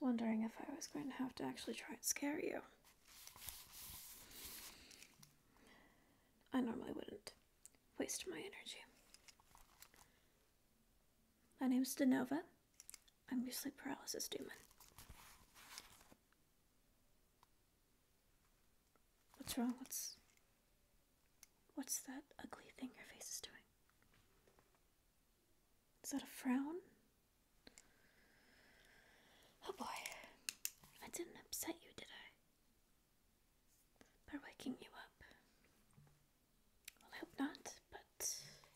wondering if I was going to have to actually try and scare you. I normally wouldn't waste my energy. My name's Dinova. I'm your sleep paralysis demon. What's wrong? What's that ugly thing your face is doing? Is that a frown? Oh boy. I didn't upset you, did I? By waking you up. Well, I hope not, but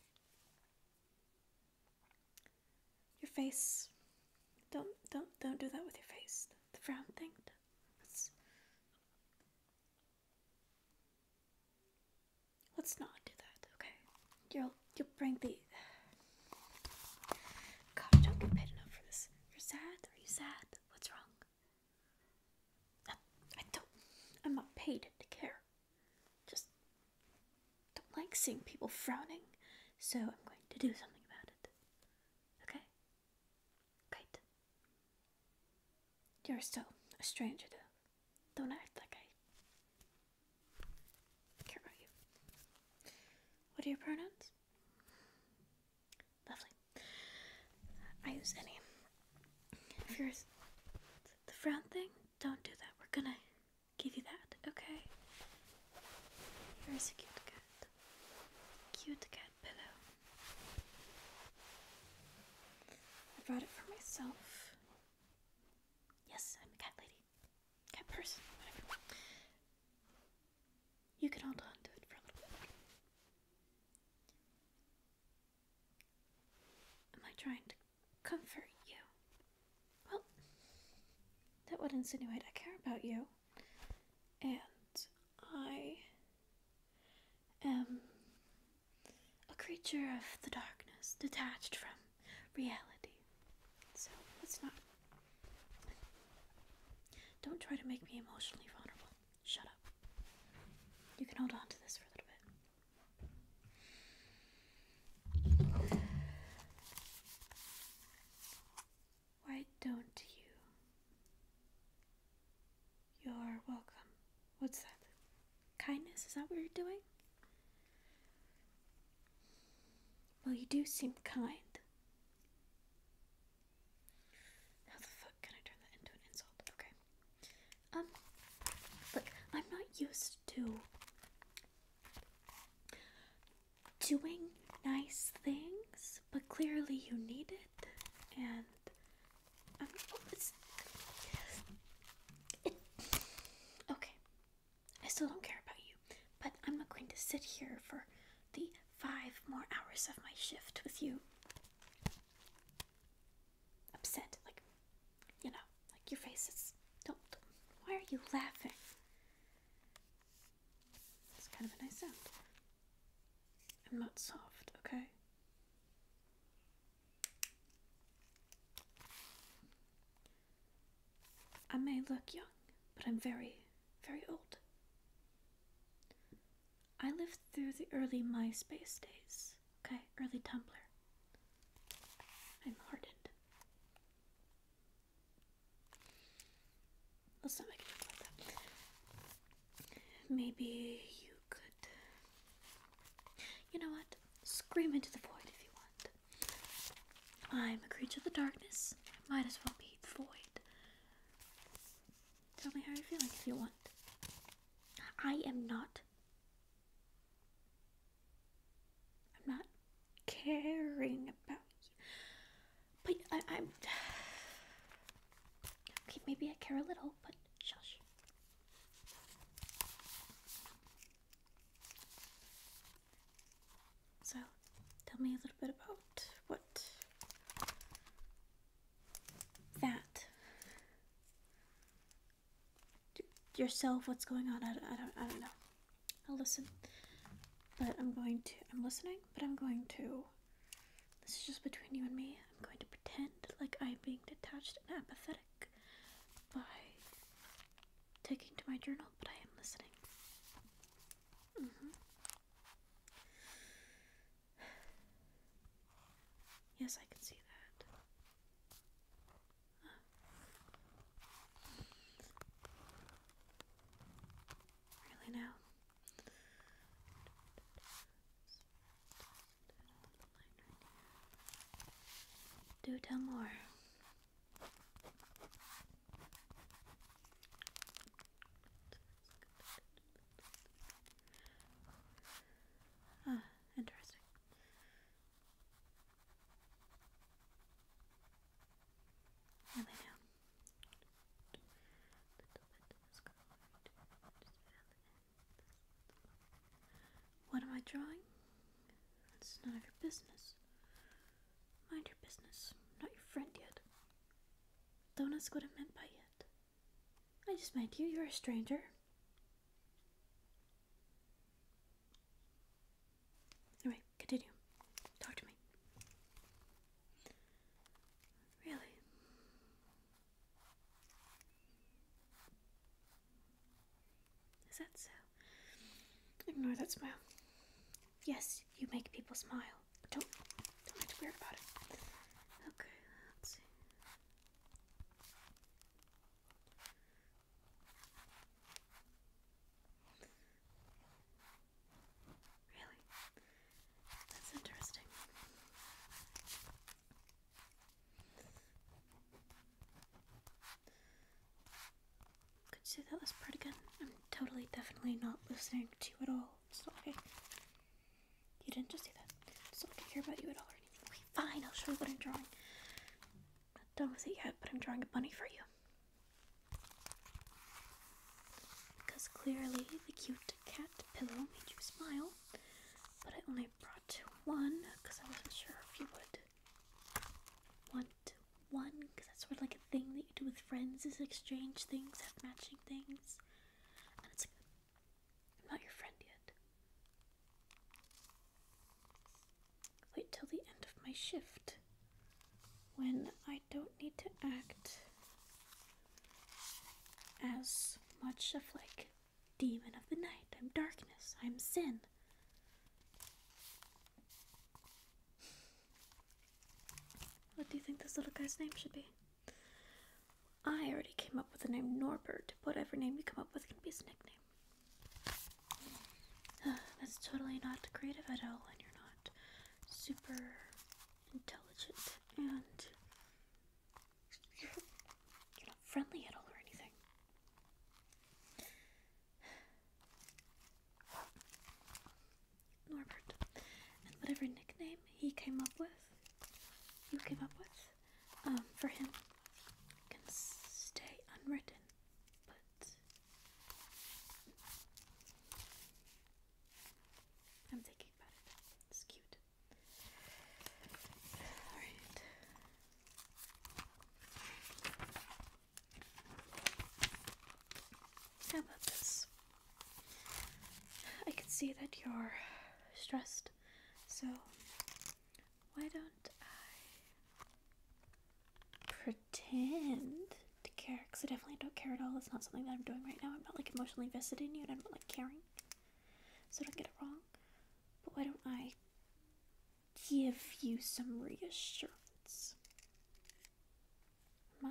your face. Don't do that with your face. The frown thing. Let's not do that, okay? You'll bring the. God, I don't get paid enough for this. You're sad? Are you sad? What's wrong? I'm not paid to care. Just don't like seeing people frowning, so I'm going to do something about it. Okay? Great. You're still a stranger, though. Don't act like I care about you. What are your pronouns? Lovely. I use any. If you're the frown thing, don't do that. We're gonna give you that, okay? Here's a cute cat. Cute cat pillow. I brought it for myself. Yes, I'm a cat lady. Cat person, whatever. You can hold on to it for a little bit. Am I trying to comfort you? Well, that would insinuate I care about you. And I am a creature of the darkness, detached from reality. So let's not. Don't try to make me emotionally vulnerable. Shut up. You can hold on to this for a little bit. Why don't you? You're welcome. What's that? Kindness? Is that what you're doing? Well, you do seem kind. How the fuck can I turn that into an insult? Okay. Look, I'm not used to doing nice things, but clearly you need it, and okay. I still don't care about you, but I'm not going to sit here for the 5 more hours of my shift with you upset, like your face is. Don't. Why are you laughing? It's kind of a nice sound. I'm not soft, okay? I may look young, but I'm very, very old. I lived through the early MySpace days, okay? Early Tumblr. I'm hardened. Let's not make it about that. Maybe you could. You know what? Scream into the void if you want. I'm a creature of the darkness. I might as well be the void. Tell me how you're feeling if you want. I am not. I'm not caring about you. But I'm. Okay, maybe I care a little, but shush. So, tell me a little bit about what that yourself. What's going on? I don't know. I'll listen, but I'm listening, but I'm going to. This is just between you and me. I'm going to pretend like I'm being detached and apathetic by taking to my journal, but I am listening. Yes, I can see that. Really now. Do tell more. Ah, interesting. Really now. What am I drawing? It's none of your business. Mind your business. I'm not your friend yet. Don't ask what I meant by yet. I just met you. You're a stranger. Anyway, continue. Talk to me. Really? Is that so? Ignore that smile. Yes, you make people smile. Don't act weird about it. Okay, let's see. Really? That's interesting. Could you say that last part again? I'm totally, definitely not listening to you at all. It's not okay. You didn't just say that. It's not okay to hear about you at all or anything. Okay, fine, I'll show you what I'm drawing. I'm not done with it yet, but I'm drawing a bunny for you. Because clearly the cute cat pillow made you smile, but I only brought one because I wasn't sure if you would want one, because that's sort of like a thing that you do with friends, is exchange things, have matching things. And it's like, I'm not your friend yet. Wait till the end of my shift, when I don't need to act as much of like demon of the night. I'm darkness. I'm sin. What do you think this little guy's name should be? I already came up with the name Norbert. Whatever name you come up with can be his nickname. That's totally not creative at all, and you're not super intelligent, and you're not friendly at all or anything. Norbert. And whatever nickname he came up with, you came up with, for him, can stay unwritten, but I'm thinking about it. It's cute. Alright. How about this? I can see that you're stressed, so why don't I pretend to care? Because I definitely don't care at all. It's not something that I'm doing right now. I'm not like emotionally invested in you, and I'm not like caring, so don't get it wrong. But why don't I give you some reassurance? I'm not.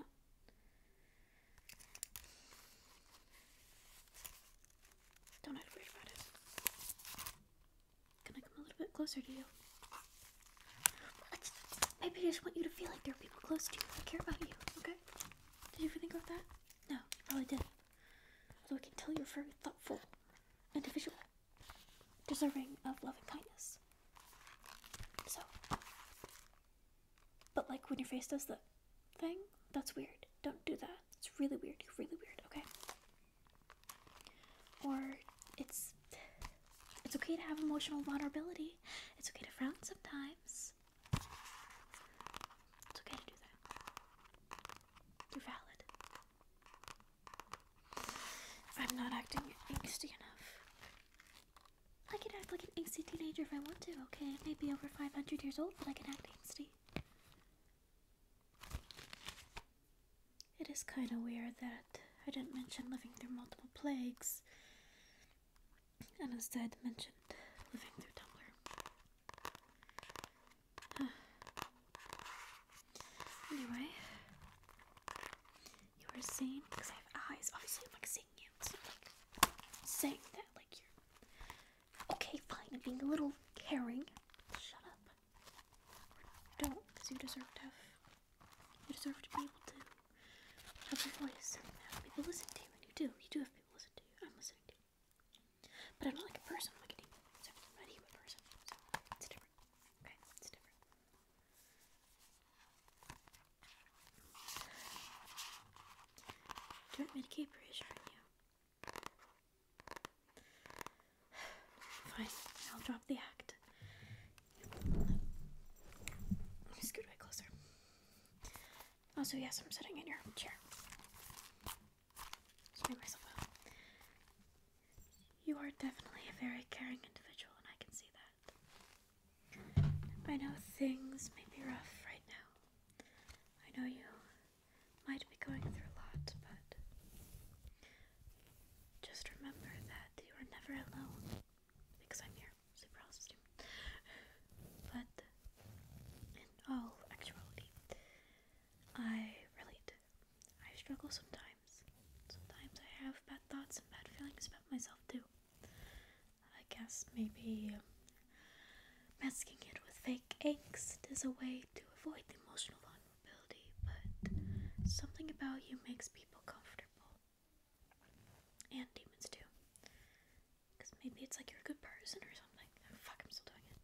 Don't act weird about it. Can I come a little bit closer to you? Maybe I just want you to feel like there are people close to you that care about you, okay? Did you ever think about that? No, you probably didn't. Although I can tell you're a very thoughtful individual, deserving of love and kindness. So, but like when your face does the thing, that's weird. Don't do that. It's really weird. You're really weird, okay? Or it's okay to have emotional vulnerability. It's okay to frown sometimes. It's okay to do that. You're valid. I'm not acting angsty enough. I can act like an angsty teenager if I want to, okay? I may be over 500 years old, but I can act angsty. It is kind of weird that I didn't mention living through multiple plagues, and instead mentioned living through Tumblr. Anyway, you were seen because I have eyes. Obviously, I'm like seeing you. It's not like saying that being a little caring. Shut up. Don't, because you deserve to be able to have your voice and have people listen to you, and you do have people listen to you. I'm listening to you. But I'm not like a person, I'm like a demon. So I'm not a human person. So it's different. Okay, it's different. Do you want me to keep reassuring you? Fine, I'll drop the act. Scoot way closer. Also, yes, I'm sitting in your chair. Just make myself out. You are definitely a very caring individual, and I can see that. I know things may be rough right now. I know you might be going through a lot, but just remember that you are never alone. Because I'm here, sleep paralysis team. But in all actuality, I relate. I struggle sometimes. Sometimes I have bad thoughts and bad feelings about myself too. I guess maybe masking it with fake angst is a way to avoid the emotional vulnerability, but something about you makes people comfortable. And demons too. Because maybe it's like you're a good person or something. Oh, fuck, I'm still doing it.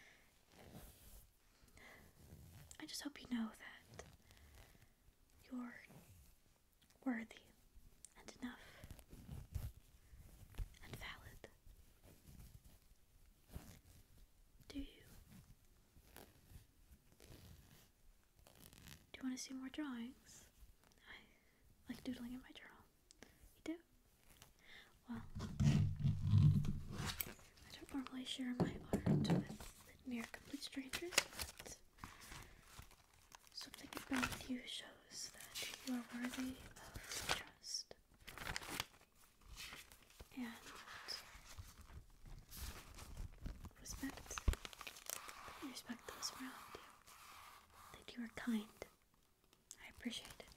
I just hope you know that you're worthy and enough and valid. Do you? Do you want to see more drawings? I like doodling in my journal. You do? Well, I don't normally share my art with near complete strangers, but something about you shows that you are worthy of trust and respect. You respect those around you. That you are kind. I appreciate it.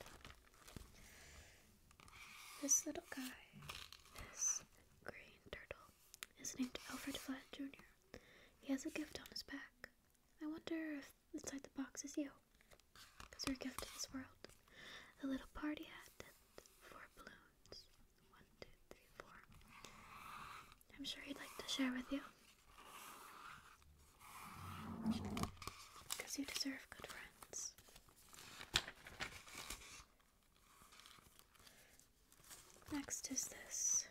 This little guy, this green turtle, is named Alfred Flat Jr. He has a gift on his back. I wonder if inside the box is you. Because you're a gift to this world. A little party hat and 4 balloons. 1, 2, 3, 4. I'm sure he'd like to share with you. Because you deserve good friends. Next is this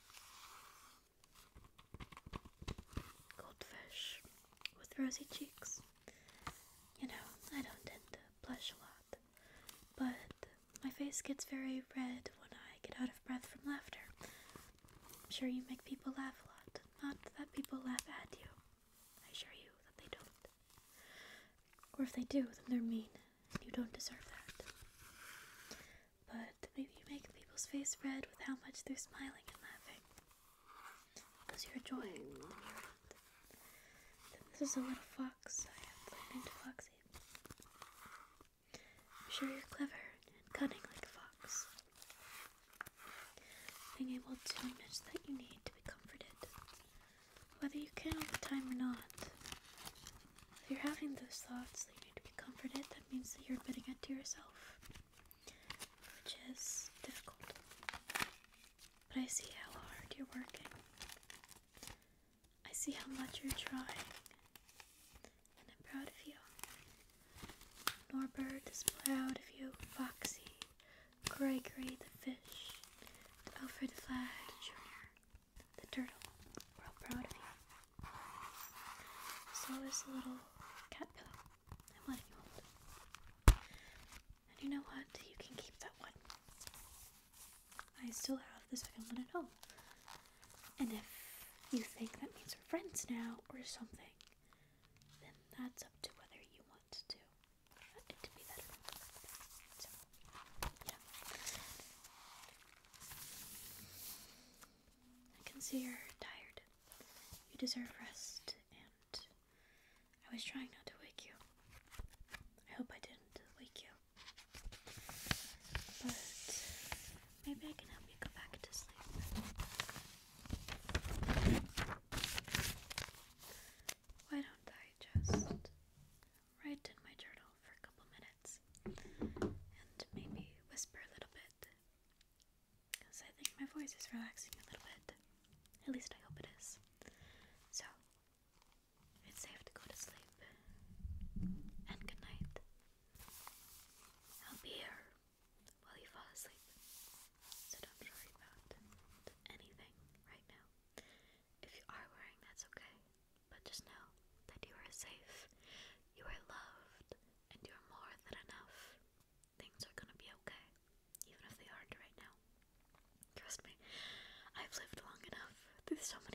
goldfish with rosy cheeks. You know, I don't tend to blush a lot, but my face gets very red when I get out of breath from laughter. I'm sure you make people laugh a lot. Not that people laugh at you. I assure you that they don't. Or if they do, then they're mean. You don't deserve that. But maybe you make people's face red with how much they're smiling and laughing. Because you're a joy. This is a little fox I have named Foxy. I'm sure you're clever and cunning like a fox. Being able to admit that you need to be comforted. Whether you can all the time or not. If you're having those thoughts that you need to be comforted, that means that you're admitting it to yourself. Which is difficult. But I see how hard you're working. I see how much you're trying. And I'm proud of you. Norbert is proud of you. Foxy, Gregory the fish, Alfred Flagg Jr., the turtle. We're all proud of you. So is the little cat pillow. I'm letting you hold. And you know what? You can keep that one. I still have the second one at home. And if you think that means we're friends now or something, then that's up to whether you want to it to be that or not. So, yeah. I can see you're tired. You deserve rest, and I was trying not to wake you. I hope I didn't wake you. But maybe I can help you go back to sleep. relaxing you a little bit. At least I hope it is. So, it's safe to go to sleep. And good night. I'll be here while you fall asleep. So don't worry about anything right now. If you are worrying, that's okay. But just know that you are safe, you are loved, and you are more than enough. Things are gonna be okay, even if they aren't right now. Trust me, I've lived long enough through so